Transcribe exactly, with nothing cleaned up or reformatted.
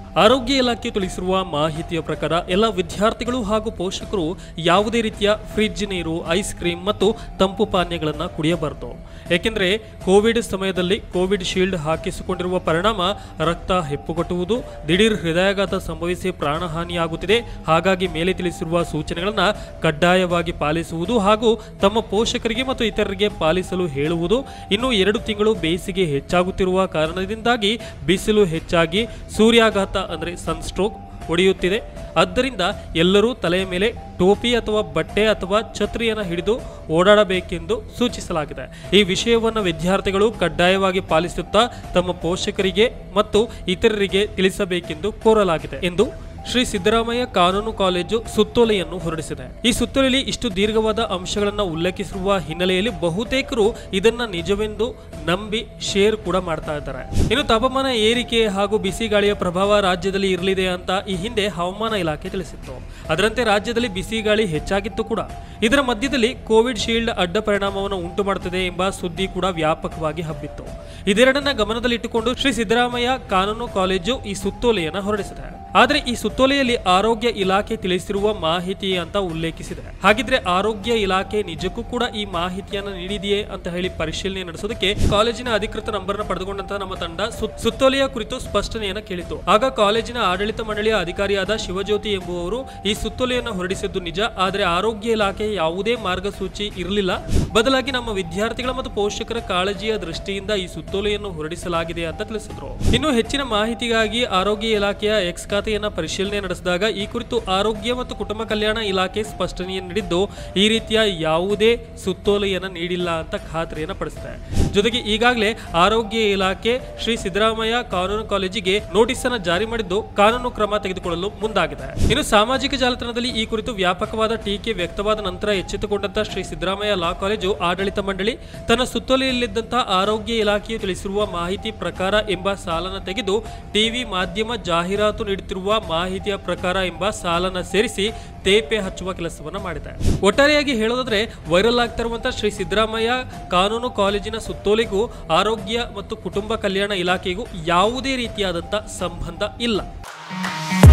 ಆರೋಗ್ಯ ಇಲಾಖೆ ತಿಳಿಸಿರುವ ಮಾಹಿತಿಯ ಪ್ರಕಾರ ಎಲ್ಲ ವಿದ್ಯಾರ್ಥಿಗಳು ಹಾಗೂ ಪೋಷಕರು ಯಾವುದೇ ರೀತಿಯ ಫ್ರಿಡ್ಜ್ ನೀರು, ಐಸ್ ಕ್ರೀಮ್ ಮತ್ತು ತಂಪು ಪಾನೀಯಗಳನ್ನು ಕುಡಿಯಬಾರದು. ಏಕೆಂದರೆ ಕೋವಿಡ್ ಸಮಯದಲ್ಲಿ ಕೋವಿಡ್ ಶೀಲ್ಡ್ ಹಾಕಿಸಿಕೊಂಡಿರುವ ಪರಿಣಾಮ ರಕ್ತ ಹೆಪ್ಪುಗಟ್ಟುವುದು, ದಿಢೀರ್ ಹೃದಯಾಘಾತ ಸಂಭವಿಸಿ ಪ್ರಾಣಹಾನಿಯಾಗುತ್ತಿದೆ. ಹಾಗಾಗಿ ಮೇಲೆ ತಿಳಿಸಿರುವ ಸೂಚನೆಗಳನ್ನು ಕಡ್ಡಾಯವಾಗಿ ಪಾಲಿಸುವುದು ಹಾಗೂ ತಮ್ಮ ಪೋಷಕರಿಗೆ ಮತ್ತು ಇತರರಿಗೆ ಪಾಲಿಸಲು ಹೇಳುವುದು. ಇನ್ನು ಎರಡು ತಿಂಗಳು ಬೇಸಿಗೆ ಹೆಚ್ಚಾಗುತ್ತಿರುವ ಕಾರಣದಿಂದಾಗಿ ಬಿಸಿಲು ಹೆಚ್ಚಾಗಿ ಸೂರ್ಯಾಘಾತ ಅಂದರೆ ಸನ್ಸ್ಟ್ರೋಕ್ ಹೊಡೆಯುತ್ತಿದೆ. ಆದ್ದರಿಂದ ಎಲ್ಲರೂ ತಲೆಯ ಮೇಲೆ ಟೋಪಿ ಅಥವಾ ಬಟ್ಟೆ ಅಥವಾ ಛತ್ರಿಯನ್ನು ಹಿಡಿದು ಓಡಾಡಬೇಕೆಂದು ಸೂಚಿಸಲಾಗಿದೆ. ಈ ವಿಷಯವನ್ನು ವಿದ್ಯಾರ್ಥಿಗಳು ಕಡ್ಡಾಯವಾಗಿ ಪಾಲಿಸುತ್ತಾ ತಮ್ಮ ಪೋಷಕರಿಗೆ ಮತ್ತು ಇತರರಿಗೆ ತಿಳಿಸಬೇಕೆಂದು ಕೋರಲಾಗಿದೆ ಎಂದು ಶ್ರೀ ಸಿದ್ದರಾಮಯ್ಯ ಕಾನೂನು ಕಾಲೇಜು ಸುತ್ತೋಲೆಯನ್ನು ಹೊರಡಿಸಿದೆ. ಈ ಸುತ್ತೋಲೆಯಲ್ಲಿ ಇಷ್ಟು ದೀರ್ಘವಾದ ಅಂಶಗಳನ್ನು ಉಲ್ಲೇಖಿಸಿರುವ ಹಿನ್ನೆಲೆಯಲ್ಲಿ ಬಹುತೇಕರು ಇದನ್ನ ನಿಜವೆಂದು ನಂಬಿ ಶೇರ್ ಕೂಡ ಮಾಡ್ತಾ ಇದ್ದಾರೆ. ಇನ್ನು ತಾಪಮಾನ ಏರಿಕೆ ಹಾಗೂ ಬಿಸಿ ಗಾಳಿಯ ಪ್ರಭಾವ ರಾಜ್ಯದಲ್ಲಿ ಇರಲಿದೆ ಅಂತ ಈ ಹಿಂದೆ ಹವಾಮಾನ ಇಲಾಖೆ ತಿಳಿಸಿತ್ತು. ಅದರಂತೆ ರಾಜ್ಯದಲ್ಲಿ ಬಿಸಿ ಗಾಳಿ ಹೆಚ್ಚಾಗಿತ್ತು ಕೂಡ. ಇದರ ಮಧ್ಯದಲ್ಲಿ ಕೋವಿಡ್ ಶೀಲ್ಡ್ ಅಡ್ಡ ಪರಿಣಾಮವನ್ನು ಉಂಟು ಮಾಡುತ್ತದೆ ಎಂಬ ಸುದ್ದಿ ಕೂಡ ವ್ಯಾಪಕವಾಗಿ ಹಬ್ಬಿತ್ತು. ಇದೆರಡನ್ನ ಗಮನದಲ್ಲಿಟ್ಟುಕೊಂಡು ಶ್ರೀ ಸಿದ್ದರಾಮಯ್ಯ ಕಾನೂನು ಕಾಲೇಜು ಈ ಸುತ್ತೋಲೆಯನ್ನು ಹೊರಡಿಸಿದೆ. ಆದರೆ ಈ ಸುತ್ತೋಲೆಯಲ್ಲಿ ಆರೋಗ್ಯ ಇಲಾಖೆ ತಿಳಿಸಿರುವ ಮಾಹಿತಿ ಅಂತ ಉಲ್ಲೇಖಿಸಿದೆ. ಹಾಗಿದ್ರೆ ಆರೋಗ್ಯ ಇಲಾಖೆ ನಿಜಕ್ಕೂ ಕೂಡ ಈ ಮಾಹಿತಿಯನ್ನು ನೀಡಿದೆಯೇ ಅಂತ ಹೇಳಿ ಪರಿಶೀಲನೆ ನಡೆಸೋದಕ್ಕೆ ಕಾಲೇಜಿನ ಅಧಿಕೃತ ನಂಬರ್ನ ಪಡೆದುಕೊಂಡಂತಹ ನಮ್ಮ ತಂಡ ಸುತ್ತೋಲೆಯ ಕುರಿತು ಸ್ಪಷ್ಟನೆಯನ್ನು ಕೇಳಿತು. ಆಗ ಕಾಲೇಜಿನ ಆಡಳಿತ ಮಂಡಳಿಯ ಅಧಿಕಾರಿಯಾದ ಶಿವಜ್ಯೋತಿ ಎಂಬುವವರು ಈ ಸುತ್ತೋಲೆಯನ್ನು ಹೊರಡಿಸಿದ್ದು ನಿಜ, ಆದರೆ ಆರೋಗ್ಯ ಇಲಾಖೆ ಯಾವುದೇ ಮಾರ್ಗಸೂಚಿ ಇರಲಿಲ್ಲ. ಬದಲಾಗಿ ನಮ್ಮ ವಿದ್ಯಾರ್ಥಿಗಳ ಮತ್ತು ಪೋಷಕರ ಕಾಳಜಿಯ ದೃಷ್ಟಿಯಿಂದ ಈ ಸುತ್ತೋಲೆಯನ್ನು ಹೊರಡಿಸಲಾಗಿದೆ ಅಂತ ತಿಳಿಸಿದ್ರು. ಇನ್ನು ಹೆಚ್ಚಿನ ಮಾಹಿತಿಗಾಗಿ ಆರೋಗ್ಯ ಇಲಾಖೆಯ ಎಕ್ಸ್ ಖಾತೆಯನ್ನ ಪರಿಶೀಲನೆ ನಡೆಸಿದಾಗ ಈ ಕುರಿತು ಆರೋಗ್ಯ ಮತ್ತು ಕುಟುಂಬ ಕಲ್ಯಾಣ ಇಲಾಖೆ ಸ್ಪಷ್ಟನೆಯನ್ನು ನೀಡಿದ್ದು ಈ ರೀತಿಯ ಯಾವುದೇ ಸುತ್ತೋಲೆಯನ್ನು ನೀಡಿಲ್ಲ ಅಂತ ಖಾತ್ರಿಯನ್ನು ಪಡಿಸಿದೆ. ಜೊತೆಗೆ ಈಗಾಗಲೇ ಆರೋಗ್ಯ ಇಲಾಖೆ ಶ್ರೀ ಸಿದ್ದರಾಮಯ್ಯ ಕಾನೂನು ಕಾಲೇಜಿಗೆ ನೋಟಿಸ್ ಅನ್ನು ಜಾರಿ ಮಾಡಿದ್ದು ಕಾನೂನು ಕ್ರಮ ತೆಗೆದುಕೊಳ್ಳಲು ಮುಂದಾಗಿದೆ. ಇನ್ನು ಸಾಮಾಜಿಕ ಜಾಲತಾಣದಲ್ಲಿ ಈ ಕುರಿತು ವ್ಯಾಪಕವಾದ ಟೀಕೆ ವ್ಯಕ್ತವಾದ ನಂತರ ಎಚ್ಚೆತ್ತುಕೊಂಡಂತಹ ಶ್ರೀ ಸಿದ್ದರಾಮಯ್ಯ ಲಾ ಕಾಲೇಜು ಆಡಳಿತ ಮಂಡಳಿ ತನ್ನ ಸುತ್ತೋಲೆಯಲ್ಲಿದ್ದಂತಹ ಆರೋಗ್ಯ ಇಲಾಖೆಯು ತಿಳಿಸಿರುವ ಮಾಹಿತಿ ಪ್ರಕಾರ ಎಂಬ ಸಾಲನ್ನು ತೆಗೆದು ಟಿವಿ ಮಾಧ್ಯಮ ಜಾಹೀರಾತು ನೀಡುತ್ತಿರುವ ಮಾಹಿತಿಯ ಪ್ರಕಾರ ಎಂಬ ಸಾಲನ್ನು ಸೇರಿಸಿ ತೇಪೆ ಹಚ್ಚುವ ಕೆಲಸವನ್ನು ಮಾಡಿದೆ. ಒಟ್ಟಾರೆಯಾಗಿ ಹೇಳೋದಾದ್ರೆ ವೈರಲ್ ಆಗ್ತಿರುವಂತಹ ಶ್ರೀ ಸಿದ್ದರಾಮಯ್ಯ ಕಾನೂನು ಕಾಲೇಜಿನ ಸುತ್ತೋಲೆಗೂ ಆರೋಗ್ಯ ಮತ್ತು ಕುಟುಂಬ ಕಲ್ಯಾಣ ಇಲಾಖೆಗೂ ಯಾವುದೇ ರೀತಿಯಾದಂತಹ ಸಂಬಂಧ ಇಲ್ಲ.